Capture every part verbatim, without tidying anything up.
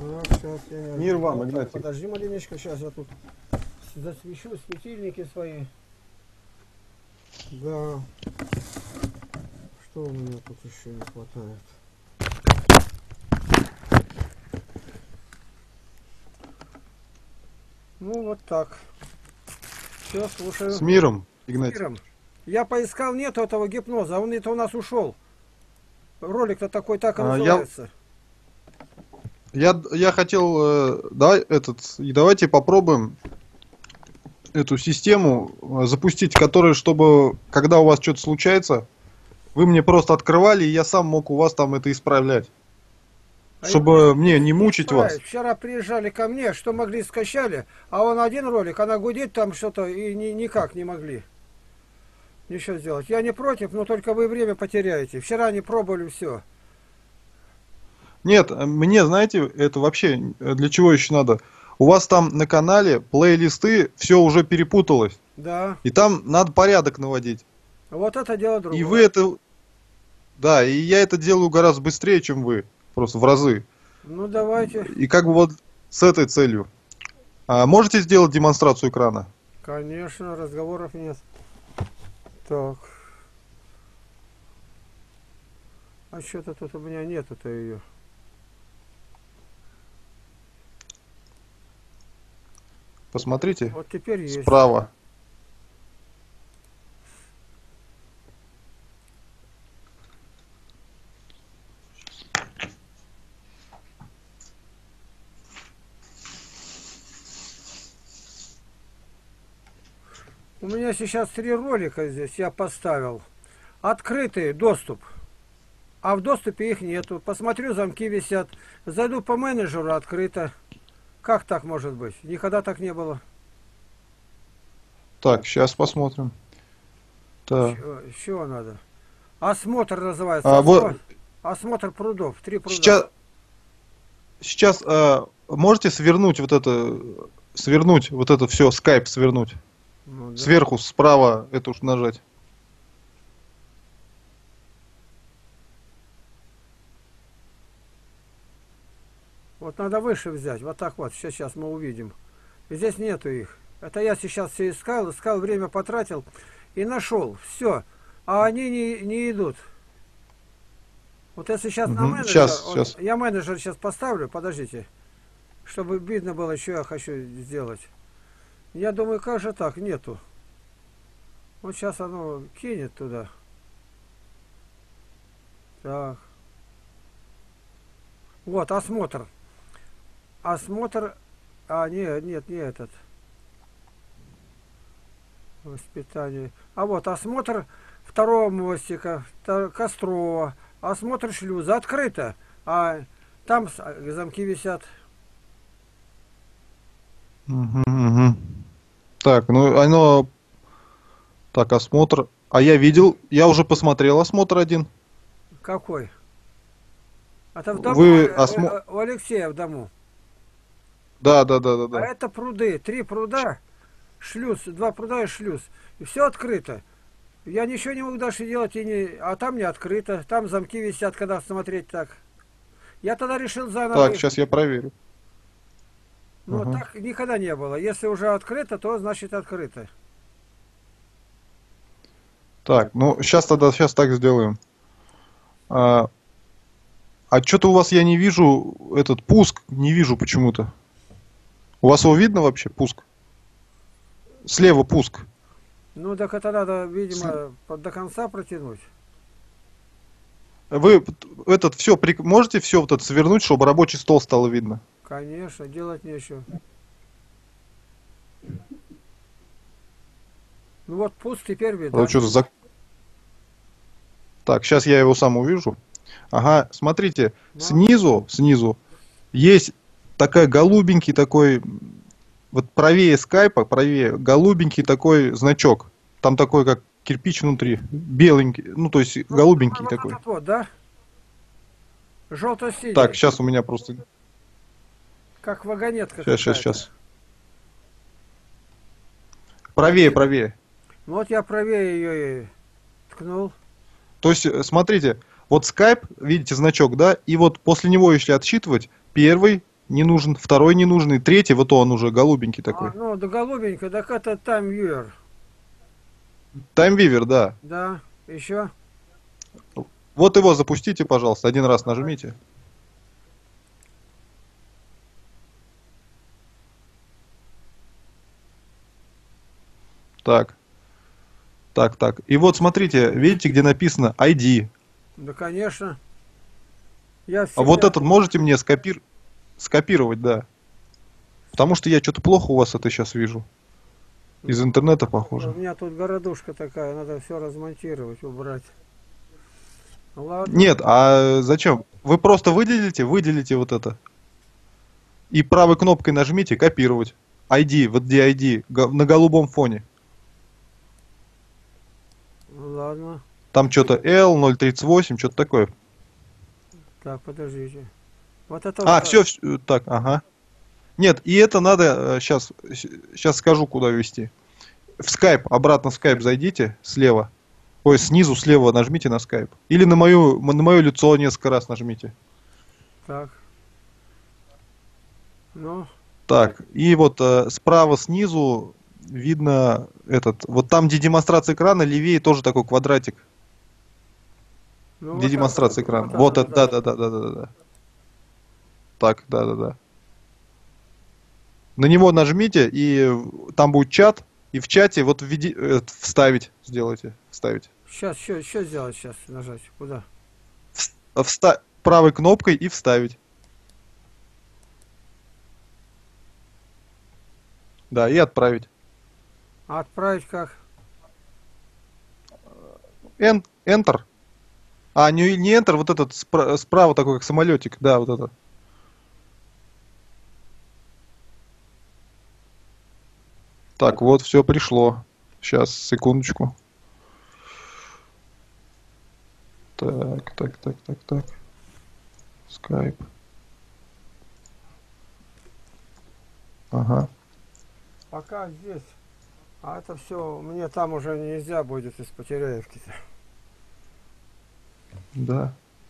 Так, сейчас я... Мир вам, Игнатий. Подожди маленечко, сейчас я тут засвечу светильники свои. Да. Что у меня тут еще не хватает? Ну вот так. Все, слушаю. С миром, С Игнатий. миром. Я поискал, нету этого гипноза, он это у нас ушел. Ролик-то такой так и А, называется. Я, я хотел, э, да, этот, и давайте попробуем эту систему э, запустить, которая, чтобы, когда у вас что-то случается, вы мне просто открывали, и я сам мог у вас там это исправлять. А Чтобы я- мне не мучить вас. Вчера приезжали ко мне, что могли скачали, а он один ролик, она гудит там что-то и ни, никак не могли ничего сделать. Я не против, но только вы время потеряете. Вчера не пробовали все. Нет, мне, знаете, это вообще для чего еще надо? У вас там на канале плейлисты, все уже перепуталось. Да. И там надо порядок наводить. Вот это дело другое. И вы это... Да, и я это делаю гораздо быстрее, чем вы. Просто в разы. Ну давайте. И как бы вот с этой целью. А можете сделать демонстрацию экрана? Конечно, разговоров нет. Так. А что-то тут у меня нету-то ее. Посмотрите. Вот теперь есть. Справа. У меня сейчас три ролика здесь я поставил. Открытый доступ. А в доступе их нету. Посмотрю, замки висят. Зайду по менеджеру, открыто. Как так может быть? Никогда так не было. Так, сейчас посмотрим. Так. Чего, чего надо? Осмотр называется. А, Осмотр, вот, осмотр прудов. Три пруда. сейчас, сейчас а, можете свернуть вот это, свернуть вот это все, скайп свернуть. Ну, да. Сверху, справа, это уж нажать. Вот надо выше взять. Вот так вот. Сейчас, сейчас мы увидим. И здесь нету их. Это я сейчас все искал, искал, время потратил и нашел. Все. А они не, не идут. Вот если сейчас на Мгм. менеджер, Щас, вот щас. я менеджер сейчас поставлю, подождите, чтобы видно было, что я хочу сделать. Я думаю, как же так, нету. Вот сейчас оно кинет туда. Так. Вот, осмотр. Осмотр. А, нет, нет, не этот. Воспитание. А вот осмотр второго мостика, втор- Кострова. Осмотр шлюза. Открыто. А там с- замки висят. Мгм, мгм. Так, ну оно... Так, осмотр. А я видел, я уже посмотрел осмотр один. Какой? Это в дому. Вы э, осмо... э, У Алексея в дому. Да, да, да, да, А да. это пруды. Три пруда. Шлюз. Два пруда и шлюз. И все открыто. Я ничего не могу дальше делать. И не... А там не открыто. Там замки висят, когда смотреть так. Я тогда решил заново. Так, их- сейчас я проверю. Ну, Ага. так никогда не было. Если уже открыто, то значит открыто. Так, ну сейчас тогда, сейчас так сделаем. А, а что-то у вас я не вижу, этот пуск, не вижу почему-то. У вас его видно вообще, пуск? Слева пуск. Ну, так это надо, видимо, под- до конца протянуть. Вы п- этот все можете все вот это свернуть, чтобы рабочий стол стало видно? Конечно, делать нечего. Ну вот пуск теперь видно. Вот что-то за... Так, сейчас я его сам увижу. Ага, смотрите, Да. снизу, снизу есть такая голубенький такой, вот правее скайпа, правее, голубенький такой значок. Там такой, как кирпич внутри, беленький, ну то есть Ну, голубенький вот такой. этот вот, да? Желто-синий. Так, сейчас у меня просто... Как вагонетка Сейчас, сейчас, какая-то. сейчас. Правее, правее. Ну вот я правее ее и ткнул. То есть, э, смотрите, вот скайп, видите значок, да, и вот после него, если отсчитывать, первый, не нужен, второй не нужен, и третий, вот он уже голубенький А, такой. ну, да голубенько, так это TimeViewer. TimeViewer, да. Да, еще. Вот его запустите, пожалуйста, один раз нажмите. Так, так, так. И вот смотрите, видите, где написано ай ди. Да, конечно. Я А вот всегда... этот можете мне скопир... скопировать, да. Потому что я что-то плохо у вас это сейчас вижу. Из интернета, У похоже. меня тут городушка такая, надо все размонтировать, убрать. Ладно. Нет, а зачем? Вы просто выделите, выделите вот это. И правой кнопкой нажмите копировать. ай ди, вот где ай ди, го- на голубом фоне. Ладно. Там что-то эл ноль тридцать восемь, что-то такое. Так, подождите. Вот это А, вот... все, так, ага. Нет, и это надо, сейчас, сейчас скажу, куда ввести. В скайп, обратно в скайп зайдите, слева. Ой, снизу слева нажмите на скайп. Или на мою, на мое лицо несколько раз нажмите. Так. Ну, Так, и вот э, справа снизу видно этот, вот там, где демонстрация экрана, левее тоже такой квадратик. ну Где вот оно, демонстрация экрана. вот Вот оно, это, да, да. да, да, да, да, да. Так, да, да, да. На него нажмите, и там будет чат, и в чате вот введи, э, вставить, сделайте, вставить. Сейчас, что, что сделать сейчас? Нажать? Куда? Вс- вста- правой кнопкой и вставить. Да, и отправить. А отправить как? Эн- Enter. А, не, не Enter, вот этот спра- справа такой, как самолетик, да, вот это. Так, вот, все пришло. Сейчас, секундочку. Так, так, так, так, так. Скайп. Ага. Пока здесь. А это все, мне там уже нельзя будет из Потеряевки-то. Да.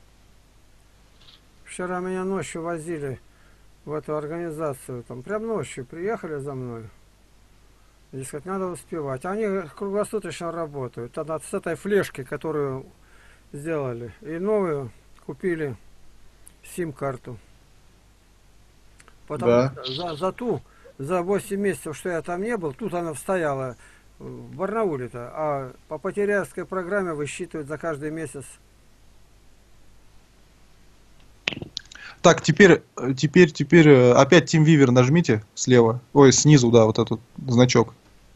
Вчера меня ночью возили в эту организацию. Там прям ночью приехали за мной. И сказать, надо успевать. Они круглосуточно работают. Тогда с этой флешки, которую сделали. И новую купили сим-карту. Потому Да. что за, за ту, за восемь месяцев, что я там не был, тут она стояла в Барнауле-то, а по потеряевской программе высчитывают за каждый месяц. Так, теперь, э, теперь, теперь э, опять TeamViewer нажмите слева. Ой, снизу, да, вот этот значок.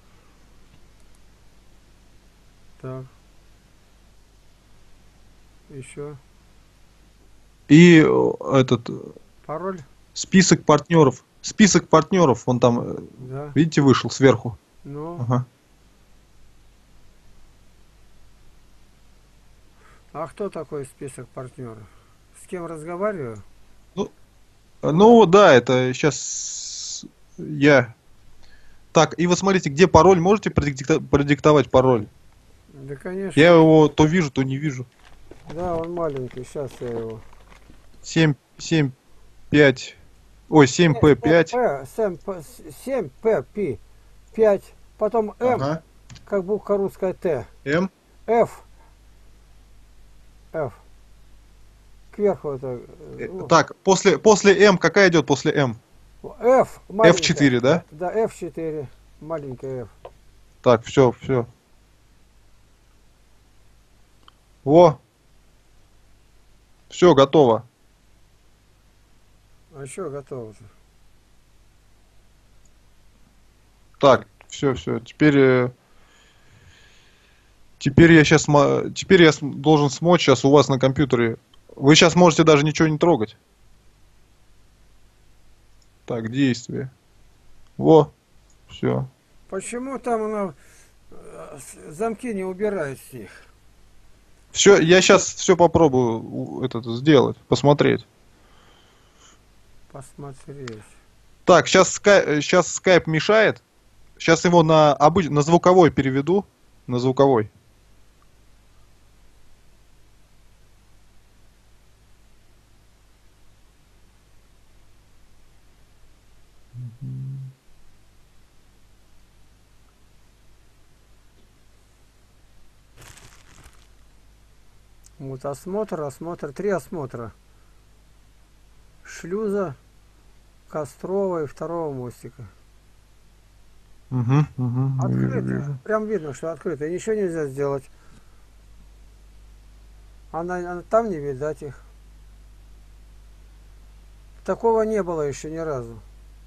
Так. Еще. И э, этот э, Пароль? список партнеров. Список партнеров, он там, э, Да. видите, вышел сверху. Ну. Ага. А кто такой список партнеров? С кем разговариваю? Ну, э, ну да, это сейчас я. Так, и вот смотрите, где пароль, можете продикта- продиктовать пароль? Да, конечно. Я его то вижу, то не вижу. Да, он маленький. Сейчас я его. семь, семь, пять, ой, семь пэ пять. семь пэ пи пять. Потом М, Ага. как буква русская Т. М. F. F. Кверху это. Э, Ну, Так, после, после М, какая идет после М? F. Маленькая. эф четыре, да? Да, эф четыре. Маленькая F. Так, все, все. Во. Все, готово. А что готово-то? Так, все, все. Теперь, э, теперь я сейчас, теперь я см- должен смочь сейчас у вас на компьютере. Вы сейчас можете даже ничего не трогать. Так, действие. Во. Все. Почему там она э, с- замки не убирает с них? Все, я сейчас все попробую у- этот сделать, посмотреть. Посмотреть. Так, сейчас скайп, сейчас скайп мешает. Сейчас его на обыч... на звуковой переведу. На звуковой. Вот осмотр, осмотр, три осмотра. Шлюза, Кострова и второго мостика. Угу, угу, вижу, Открыто. вижу. Прям видно, что открыто. И ничего нельзя сделать. Она, она- там не видать их. Такого не было еще ни разу.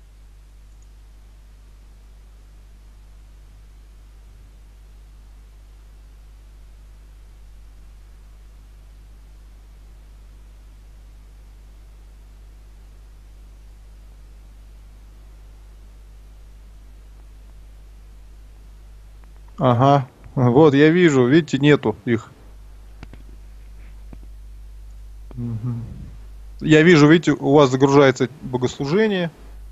Ага. Вот, я вижу, видите, нету их. Мгм. Я вижу, видите, у вас загружается богослужение.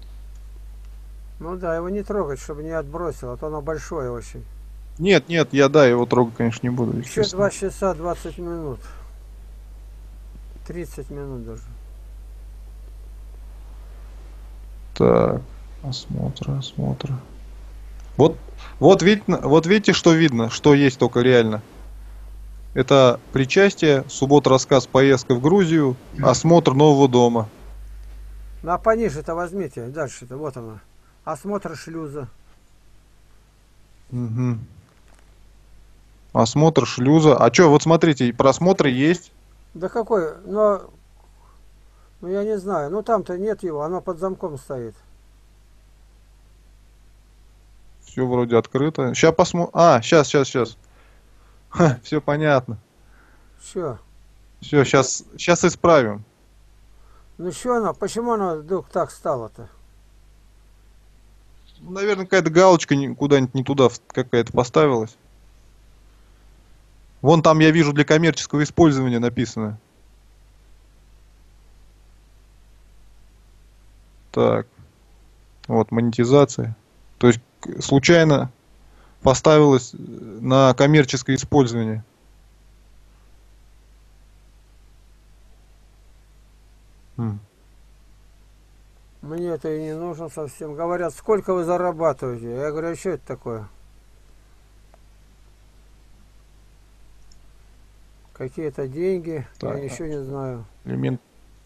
Ну да, его не трогать, чтобы не отбросило, а то оно большое очень. Нет, нет, я, да, его трогать, конечно, не буду, Еще естественно. два часа двадцать минут. Тридцать минут даже. Так, осмотр, осмотр. Вот, вот, видите, вот видите, что видно, что есть только реально. Это причастие, суббота, рассказ, поездка в Грузию, осмотр нового дома. Ну а пониже-то возьмите, дальше-то, вот она. Осмотр шлюза. Мгм. Осмотр шлюза. А что, вот смотрите, и просмотры есть. Да какой, но, ну я не знаю, ну там-то нет его, оно под замком стоит. Все вроде открыто. Сейчас посмотрим. А, сейчас, сейчас, сейчас. Все понятно. Все. Все, сейчас, сейчас исправим. Ну что оно, почему оно вдруг так стало-то? Ну, наверное, какая-то галочка не- куда-нибудь не туда в- какая-то поставилась. Вон там я вижу для коммерческого использования написано. Так, вот монетизация. То есть к- случайно поставилась э, на коммерческое использование. М. Мне это и не нужно совсем. Говорят, сколько вы зарабатываете? Я говорю, а что это такое? Какие-то деньги, я Так, ничего не знаю. элемент.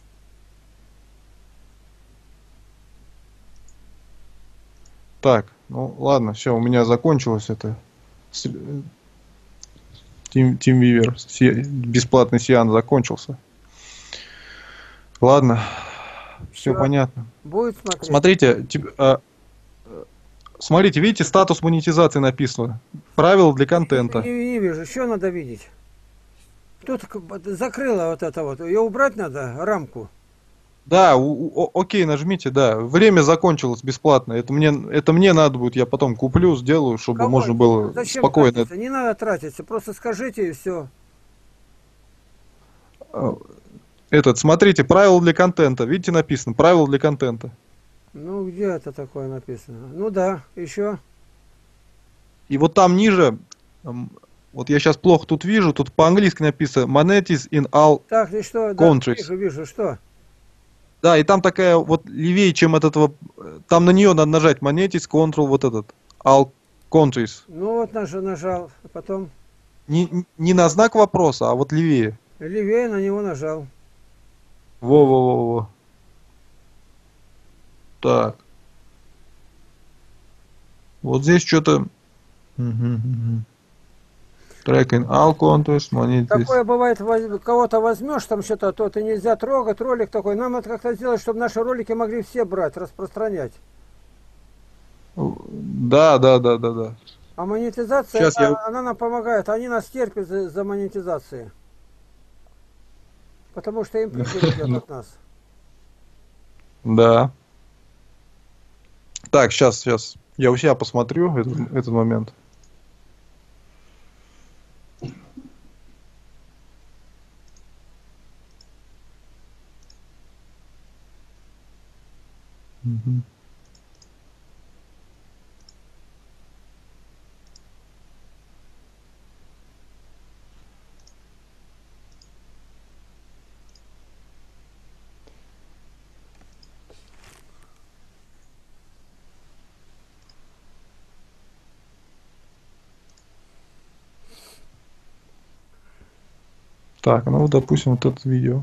Так, ну ладно, все, у меня закончилось это. С- э, Team, TeamViewer, се- бесплатный сеанс закончился. Ладно, все Все, понятно. будет смотреть? Смотрите, тип- а, смотрите, видите, статус монетизации написано. Правила для Не, контента. не- не вижу, что надо видеть? Тут закрыла вот это вот. Ее убрать надо, рамку. Да, у- у- о- окей, нажмите, да. Время закончилось бесплатно. Это мне, это мне надо будет, я потом куплю, сделаю, чтобы Кого? можно было Зачем спокойно. тратиться? Не надо тратиться, просто скажите и все. э, Этот, смотрите, правила для контента. Видите, написано, правила для контента. Ну, где это такое написано? Ну да, еще. И вот там ниже, м, вот я сейчас плохо тут вижу, тут по-английски написано Monetis in all Так, и что? Да, countries. вижу, вижу, что? Да, и там такая вот левее, чем от этого, э, там на нее надо нажать Monetis, Control, вот этот, all countries. Ну вот наж, нажал, а потом Не, не на знак вопроса, а вот левее. левее на него нажал. Во-во-во-во. Так. Вот здесь что-то... Tracking all countries, Monetis. Такое бывает, воз- кого-то возьмешь, там что-то, то ты нельзя трогать, ролик такой. Нам это как-то сделать, чтобы наши ролики могли все брать, распространять. Да, да, да, да, да. А монетизация, Сейчас я... она, она нам помогает, они нас терпят за, за монетизацией. Потому что им прибыль идет Ну, от нас. да. Так, сейчас, сейчас. Я у себя посмотрю этот, этот момент. Мгм. Так, ну, допустим, вот это видео.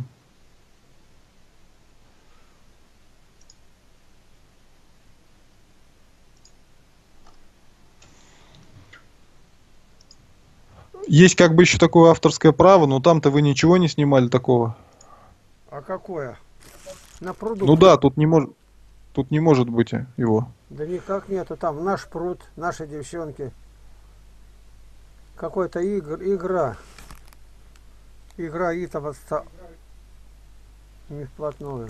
Есть как бы еще такое авторское право, но там-то вы ничего не снимали такого. А какое? На пруду. Ну да, тут не может, тут не может быть его. Да никак нету. Там наш пруд, наши девчонки. Какой-то игр, игра. Игра и там отста... не вплотную.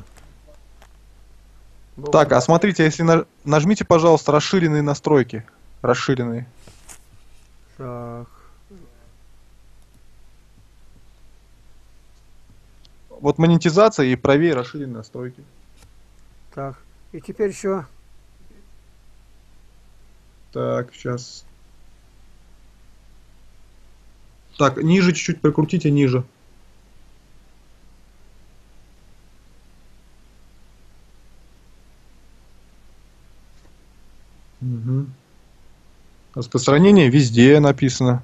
Был Так, там- а смотрите, если на- нажмите, пожалуйста, расширенные настройки. Расширенные. Так. Вот монетизация и правее расширенные настройки. Так. И теперь еще. Так, сейчас. Так, ниже чуть-чуть прокрутите, ниже. Угу. Распространение везде написано.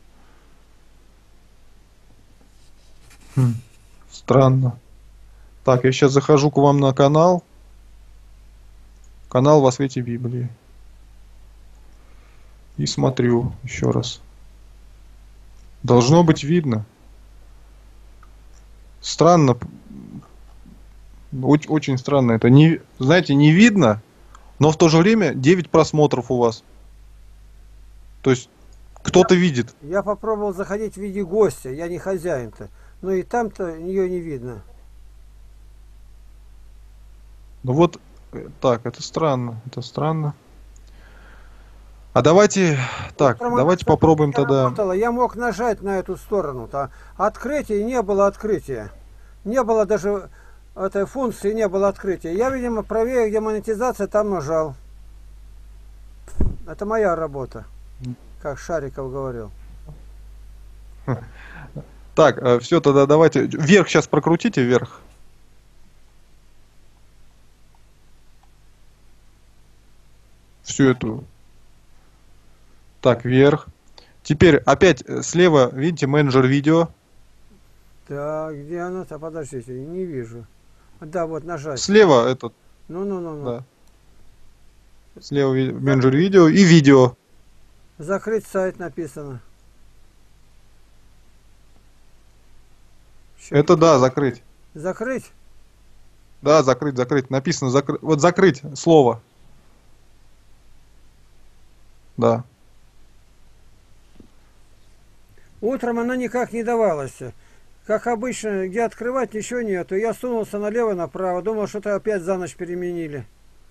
Хм, странно. Так, я сейчас захожу к вам на канал. Канал во свете Библии. И смотрю еще раз. Должно быть видно. Странно. Очень, очень странно. Это не, знаете, не видно, но в то же время девять просмотров у вас. То есть кто-то видит. Я попробовал заходить в виде гостя. Я не хозяин-то. Но и там-то ее не видно. Ну вот, э, так, это странно. Это странно. А давайте, так, Утром она давайте что-то попробуем не тогда. работала. Я мог нажать на эту сторону-то. Открытия не было открытия. Не было даже этой функции, не было открытия. Я, видимо, правее, где монетизация, там нажал. Это моя работа, как Шариков говорил. Так, все, тогда давайте. Вверх сейчас прокрутите, вверх. Всю эту. Так, вверх. Теперь опять э, слева, видите, менеджер видео. Так, где она-то? Подождите, не вижу. Да, вот нажать. Слева этот, Ну-ну-ну-ну. да. Слева ви- менеджер видео и видео. Закрыть сайт написано. Ща- Это да, закрыть. Закрыть? Да, закрыть, закрыть. Написано закрыть. Вот закрыть слово. Да. Утром она никак не давалась. Как обычно, где открывать, ничего нету. Я сунулся налево-направо, думал, что-то опять за ночь переменили.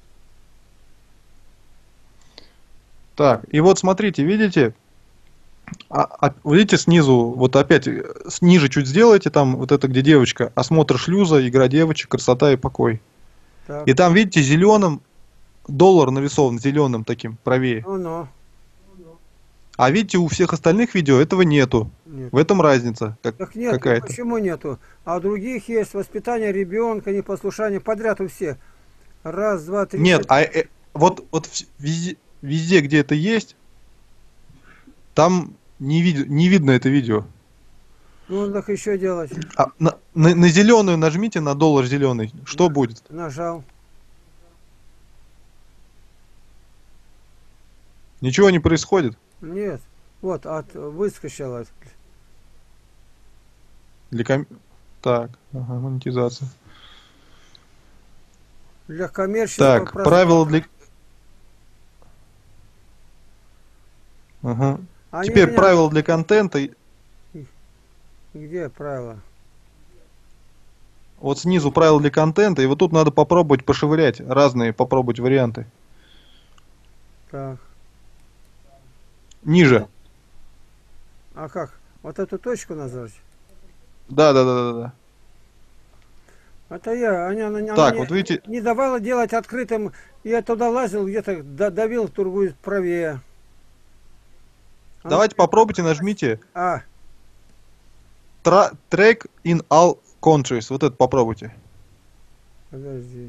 Так, и вот смотрите, видите? А, а, видите снизу, вот опять э, с- ниже чуть сделайте, там вот это где девочка, осмотр шлюза, игра девочек, красота и покой. Так, И там, видите, зеленым доллар нарисован, зеленым таким, правее. ну-ну. А видите, у всех остальных видео этого нету. Нет. В этом разница как- Так нет, какая-то. почему нету? А у других есть воспитание ребенка, непослушание, подряд у всех. Раз, два, три. Нет, а э, вот, вот вс- везде, везде, где это есть, там не, вид- не видно это видео. Ну, так еще делать. А на, на, на зеленую нажмите, на доллар зеленый. Что будет? Нажал. Ничего не происходит. Нет. Вот, от, выскочила. Для ком- Так, ага, монетизация. Для коммерческого Так, просмотра. правила для... Ага. Они Теперь меня- правила для контента. И- Где правила? Вот снизу правила для контента, и вот тут надо попробовать пошевырять разные, попробовать варианты. Так. Ниже. А как? Вот эту точку нажать? Да, да, да, да, да. Это я. Они, она, она Так, мне вот видите, не давала делать открытым. Я туда лазил, где-то да- давил тургует правее. Она- давайте попробуйте, нажмите А, Tra- Track in all countries. Вот это попробуйте. подожди.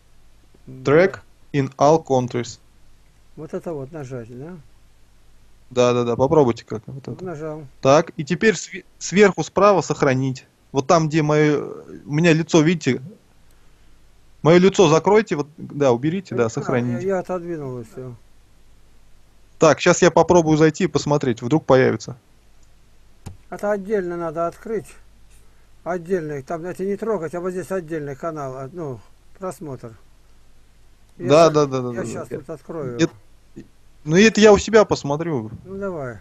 Track in all countries. Вот это вот нажать, да? Да-да-да, попробуйте как вот это. Нажал. Так, и теперь све- сверху справа сохранить. Вот там, где мое, у меня лицо, видите, мое лицо закройте, вот, да, уберите, да, А, я, сохранить. я отодвинул и все. Так, сейчас я попробую зайти и посмотреть, вдруг появится. Это отдельно надо открыть. Отдельный. Там эти не трогать, а вот здесь отдельный канал. а, Ну, просмотр. Я Да, сейчас, да, да, да, я да. сейчас да. тут открою. Это- ну, это я у себя посмотрю. Ну давай.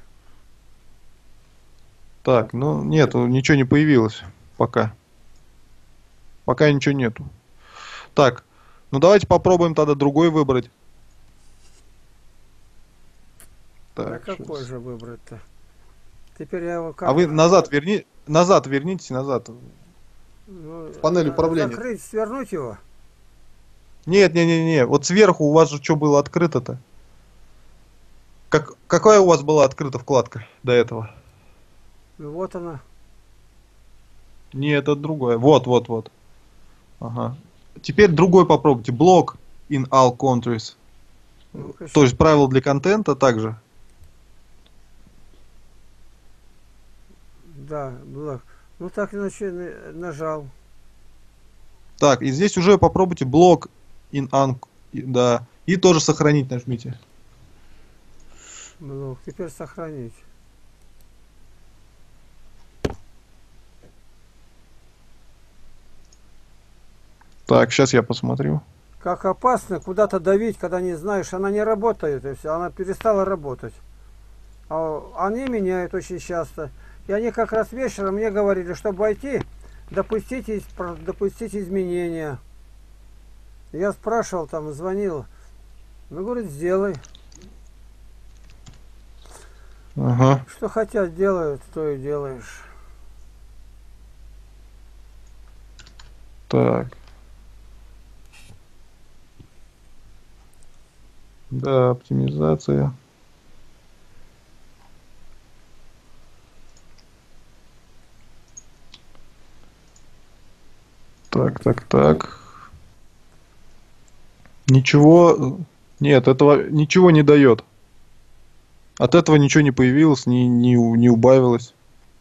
Так, ну, нету, ничего не появилось пока. Пока ничего нету. Так, ну давайте попробуем тогда другой выбрать. А Так, какой щас. же выбрать-то? Теперь я его А как? вы назад верни, назад вернитесь, назад. Ну, В панель на- управления. закрыть, свернуть его? Нет, не, не, не. Вот сверху у вас же что было открыто-то? Как, какая у вас была открыта вкладка до этого? Ну вот она. Не, это другое. Вот, вот, вот. Ага. Теперь другой попробуйте. Блок in all countries. Ну-ка, То щас. есть правила для контента также. Да, блок. Ну так иначе на- нажал. Так, и здесь уже попробуйте блок in un... и- Да. И тоже сохранить нажмите. Блок. Теперь сохранить. Так, сейчас я посмотрю. Как опасно куда-то давить, когда не знаешь, она не работает, и все, она перестала работать. А они меняют очень часто. И они как раз вечером мне говорили, чтобы войти, допустите, из- про- допустить изменения. Я спрашивал, там, звонил. Ну, говорит, сделай. Ага. Что хотят, делают, то и делаешь. Так. Да, оптимизация. Так, так, так. Ничего. Нет, этого ничего не дает. От этого ничего не появилось, не, не, у- не убавилось.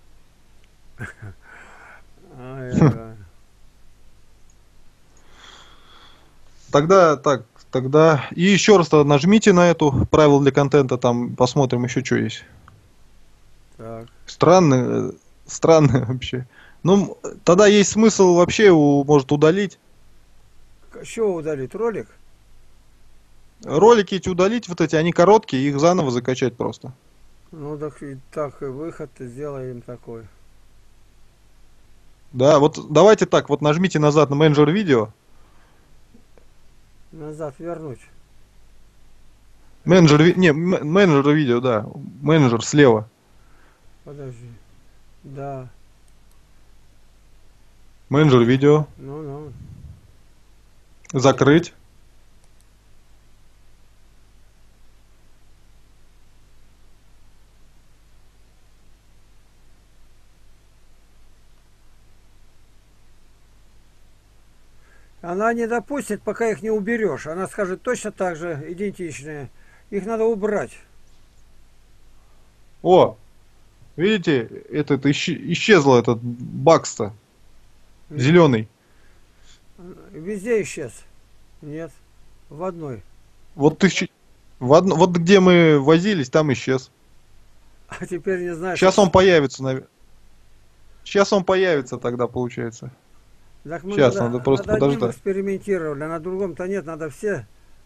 Ай-яй-яй. Тогда так, тогда. И еще раз тогда нажмите на эту правила для контента, там посмотрим еще что есть. Так. Странно, э, странно вообще. Ну, м, тогда есть смысл вообще его, может, удалить. Что удалить? Ролик? Ролики эти удалить, вот эти, они короткие, их заново закачать просто. Ну так и так и выход сделаем такой. Да, вот давайте так, вот нажмите назад на менеджер видео. Назад вернуть. Менеджер, ви- не, м- менеджер видео, да. Менеджер слева. Подожди. Да. Менеджер видео. Ну, ну. Закрыть. Она не допустит, пока их не уберешь. Она скажет точно так же, идентичные. Их надо убрать. О, видите, этот исче- исчезло этот бакс-то. Зеленый. Везде исчез. Нет. В одной. Вот тысячи... В одно... Вот где мы возились, там исчез. А теперь не знаешь. Сейчас он появится, навер- Сейчас он появится тогда, получается. Так мы Сейчас, надо, надо просто над одним подождать. экспериментировали, а на другом-то нет, надо все.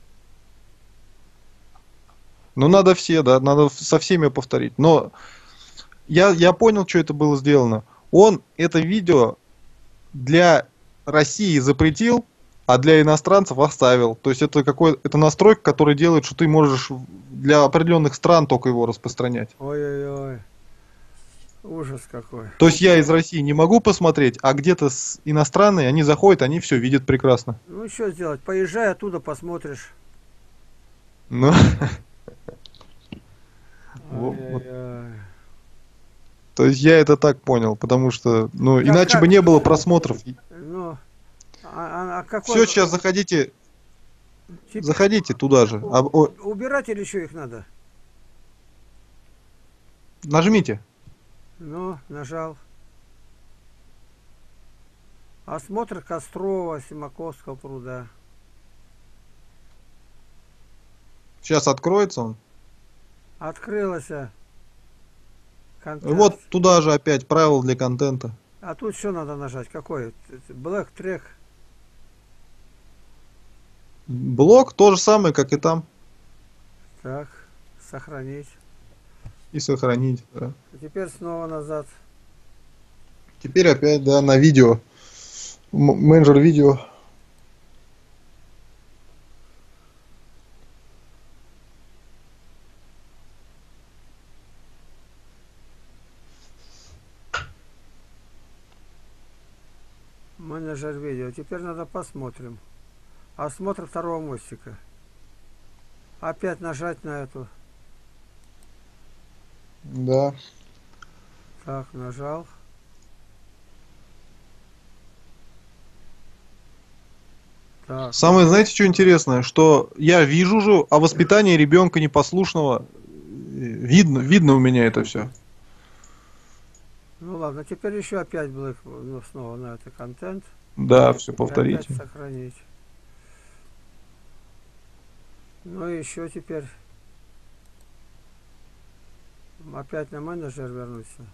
Ну, надо все, да, надо в- со всеми повторить. Но я, я понял, что это было сделано. Он это видео для России запретил, а для иностранцев оставил. То есть это какой это настройка, которая делает, что ты можешь в- для определенных стран только его распространять. Ой-ой-ой. Ужас какой. То есть я из России не могу посмотреть, а где-то с иностранные, они заходят, они все видят прекрасно. Ну что сделать? Поезжай оттуда, посмотришь. Ну, вот. Ай-яй-яй. То есть я это так понял, потому что, ну, Так иначе как- бы не было просмотров. Ну, а, а- а какой? Все, сейчас заходите, Теперь заходите туда же. А, о, убирать или еще их надо? Нажмите. Ну, нажал. Осмотр Кострова, Симаковского пруда. Сейчас откроется он. Открылось. Контент. Вот туда же опять правила для контента. А тут что надо нажать? Какой? Black Track. Блок то же самое, как и там. Так, сохранить. И сохранить. Да. А теперь снова назад. Теперь опять, да, на видео. М- менеджер видео. Менеджер видео. Теперь надо посмотрим. Осмотр второго мостика. Опять нажать на эту. Да. Так, нажал. Так, Самое, знаете, что интересное? Что я вижу же о воспитании ребенка непослушного. э, Видно, видно у меня это все. ну ладно, теперь еще опять Black, ну, снова на это контент. Да, все И опять повторите. сохранить. Ну и еще теперь опять на менеджер вернуться.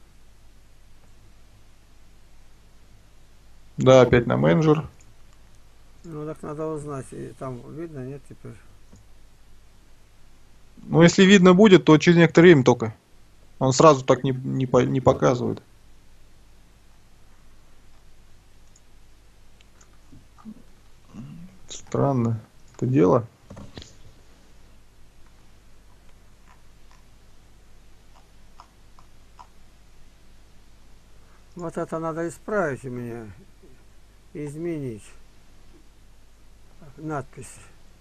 Да, опять на менеджер. Ну так надо узнать. И там видно, нет теперь. Ну, если видно будет, то через некоторое время только. Он сразу так не, не, по- не показывает. Странно это дело. Вот это надо исправить у меня. Изменить надпись.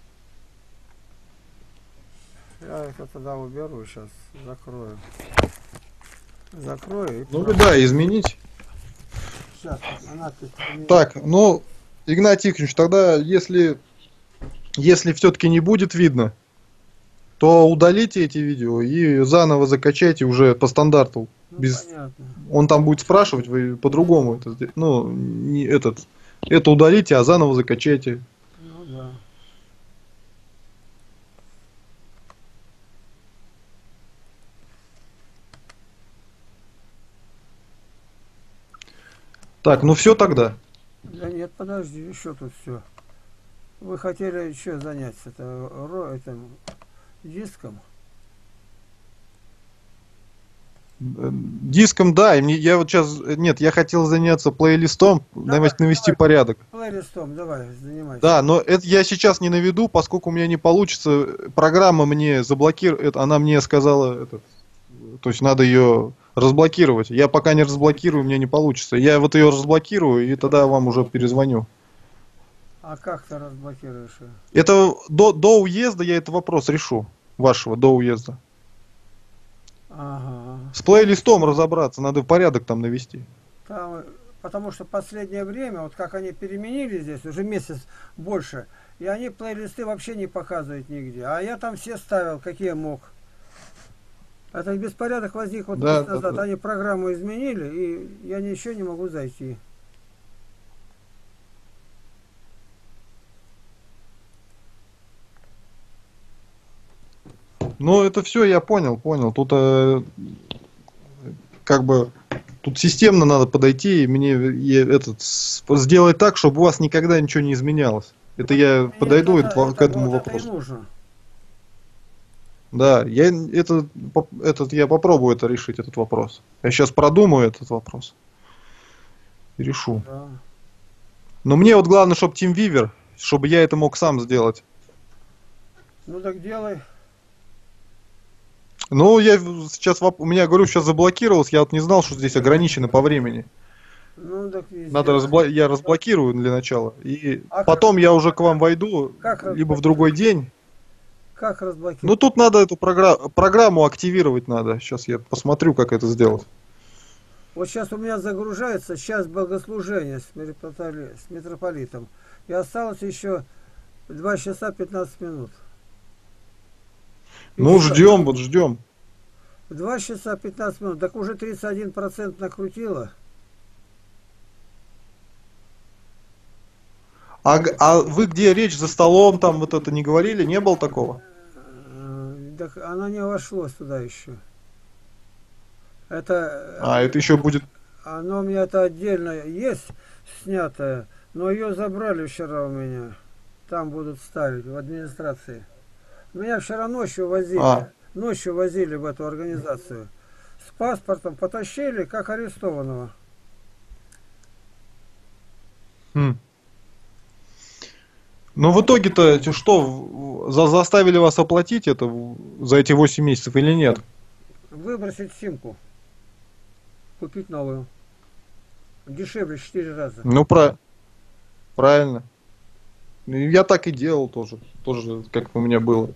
Я это тогда уберу сейчас, закрою. Закрою и Ну про- да, изменить. Сейчас, надпись поменяю. Так, ну, Игнат Тихонович, тогда если, если все-таки не будет видно, то удалите эти видео и заново закачайте уже по стандарту. Ну, Без... понятно. Он там будет спрашивать, вы по-другому это сдел- ну, не этот, это удалите, а заново закачайте. Ну да. Так, ну все тогда. Да нет, подожди, еще тут все. Вы хотели еще заняться это, ро- этим диском? Э, Диском, да, и мне, я вот сейчас, нет, я хотел заняться плейлистом, Давай, навести, навести давай. порядок. Плейлистом, давай, занимайся. Да, но это я сейчас не наведу, поскольку у меня не получится. Программа мне заблокирует, она мне сказала, этот, то есть надо ее разблокировать. Я пока не разблокирую, у меня не получится. Я вот ее разблокирую и тогда вам уже перезвоню. А как ты разблокируешь ее? Это до, до уезда я этот вопрос решу, вашего, до уезда. Ага. С плейлистом разобраться, надо порядок там навести. Там, потому что последнее время, вот как они переменили здесь, уже месяц больше, и они плейлисты вообще не показывают нигде. А я там все ставил, какие мог. Этот беспорядок возник вот Да, месяц да, назад. да. Они программу изменили, и я ничего не могу зайти. Ну, это все, я понял, понял. Тут э, как бы тут системно надо подойти и мне и этот с- сделать так, чтобы у вас никогда ничего не изменялось. Это я Мне подойду вот это- это- к этому вот это и вопросу. нужно. Да, я это, поп- этот я попробую это решить этот вопрос. Я сейчас продумаю этот вопрос и решу. Да. Но мне вот главное, чтобы TeamViewer, чтобы я это мог сам сделать. Ну так делай. Ну, я сейчас, воп- у меня, говорю, сейчас заблокировалось, я вот не знал, что здесь ограничено по времени. Ну так везде. Надо разбла... я разблокирую для начала. И А как- потом я уже к вам войду, Как либо в другой день. Как разблокировать? Ну, тут надо эту програ- программу активировать надо. Сейчас я посмотрю, как это сделать. Вот сейчас у меня загружается, сейчас богослужение с, митрополи- с митрополитом. И осталось еще два часа пятнадцать минут. И Ну, всё. ждем, вот ждем. В два часа пятнадцать минут. Так уже тридцать один процент накрутило. А, г- а вы где речь за столом, там вот это не говорили? Не было такого? Э, Так она не вошло сюда еще. Это, А, это еще будет... оно у меня это отдельно есть снятое, но ее забрали вчера у меня. Там будут ставить в администрации. Меня вчера ночью возили. А. Ночью возили в эту организацию. С паспортом потащили, как арестованного. Хм. Ну, в итоге-то эти что, в- за, заставили вас оплатить это в- за эти восемь месяцев или нет? Выбросить симку. Купить новую. Дешевле в четыре раза. Ну, про... правильно. Ну, и я так и делал тоже. Тоже, как у меня было.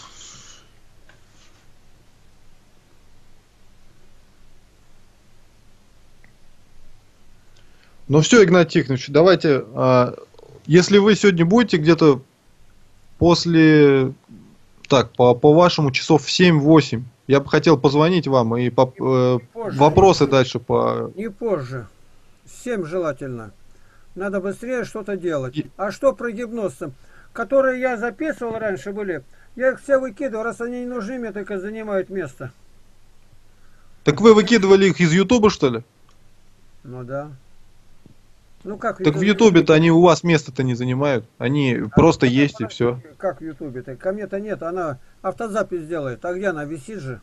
Ну все, Игнат Тихонович, давайте, а, если вы сегодня будете где-то после, так, по, по вашему часов в семь-восемь, я бы хотел позвонить вам и по, э, Позже. вопросы дальше по... Не позже. Семь желательно. Надо быстрее что-то делать. И- А что про гипноз? Которые я записывал раньше были, я их все выкидывал, раз они не нужны, мне только занимают место. Так вы выкидывали их из Ютуба, что ли? Ну да. Ну как Так в Ютубе-то они у вас место-то не занимают. Они просто есть и все. Как в Ютубе-то? Ко мне-то нет, она автозапись делает. А где она? Висит же.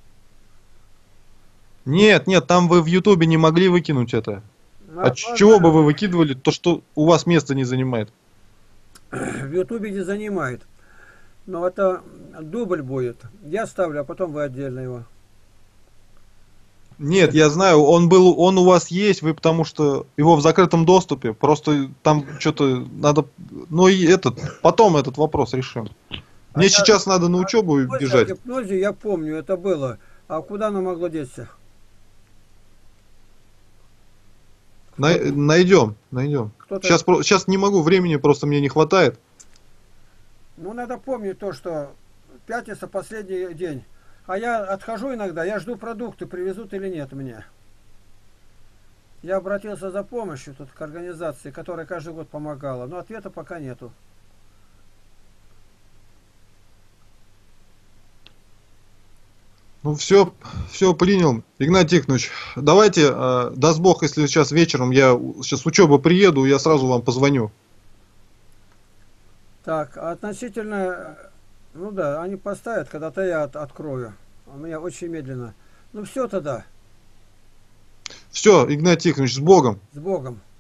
Нет, нет, там вы в Ютубе не могли выкинуть это. А Ну, с ладно, чего бы вы выкидывали то, что у вас место не занимает? В Ютубе не занимает. Но это дубль будет. Я ставлю, а потом вы отдельно его. Нет, я знаю, он был, он у вас есть, вы потому что его в закрытом доступе, просто там что-то надо, ну и этот, потом этот вопрос решим. А Мне я- сейчас надо на учебу Гипнозе, бежать. о гипнозе я помню, это было. А куда оно могло деться? Най- найдем, найдем. Кто-то- Сейчас, про- сейчас не могу, времени просто мне не хватает. Ну, надо помнить то, что пятница последний день. А я отхожу иногда, я жду продукты, привезут или нет мне. Я обратился за помощью тут к организации, которая каждый год помогала, но ответа пока нету. Ну все, все принял. Игнат Тихонович, давайте, э, даст Бог, если сейчас вечером я сейчас с учебы приеду, я сразу вам позвоню. Так, а относительно, ну да, они поставят, когда-то я от- открою. У меня очень медленно. Ну все тогда, Все, Игнат Тихонович, с Богом. с Богом.